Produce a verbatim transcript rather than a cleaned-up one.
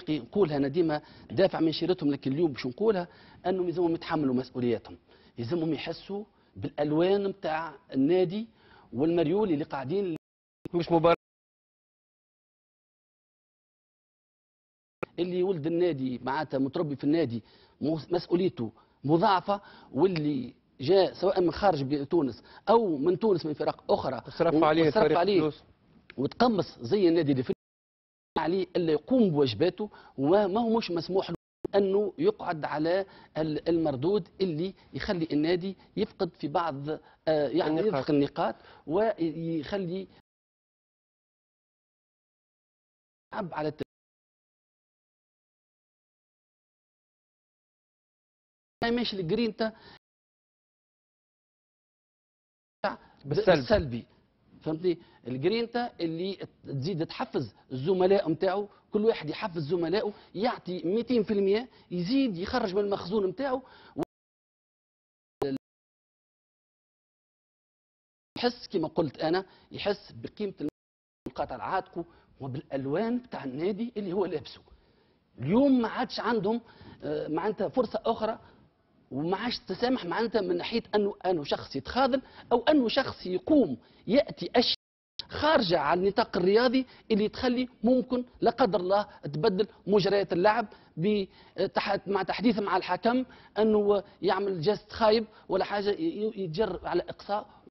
حقيقي نقولها انا ديما دافع من شيرتهم، لكن اليوم باش نقولها انهم يلزمهم يتحملوا مسؤولياتهم، يلزمهم يحسوا بالالوان نتاع النادي والمريول اللي قاعدين مش مباراة اللي ولد النادي معناتها متربي في النادي مسؤوليته مضاعفه، واللي جاء سواء من خارج تونس او من تونس من فرق اخرى صرف عليه وصرف عليه فلوس وتقمص زي النادي اللي في عليه الا يقوم بواجباته، وما هو مش مسموح له انه يقعد على المردود اللي يخلي النادي يفقد في بعض آه يعني النقاط. يفقد النقاط ويخلي على الت... ماشي الجرينتا بالسلب. بالسلبي، فهمتني؟ الجرينتا اللي تزيد تحفز الزملاء نتاعو، كل واحد يحفز زملائه، يعطي مئتين في المئة، يزيد يخرج من المخزون نتاعو، يحس كما قلت انا، يحس بقيمه القطع عاتقه وبالالوان بتاع النادي اللي هو لابسه. اليوم ما عادش عندهم معناتها فرصه اخرى، وما عادش تسامح معناتها من ناحيه انه انه شخص يتخاذل او انه شخص يقوم ياتي اشياء خارجه عن النطاق الرياضي اللي تخلي ممكن لا قدر الله تبدل مجريات اللعب مع تحديث مع الحكم انه يعمل جست خايب ولا حاجه يتجر على اقصاء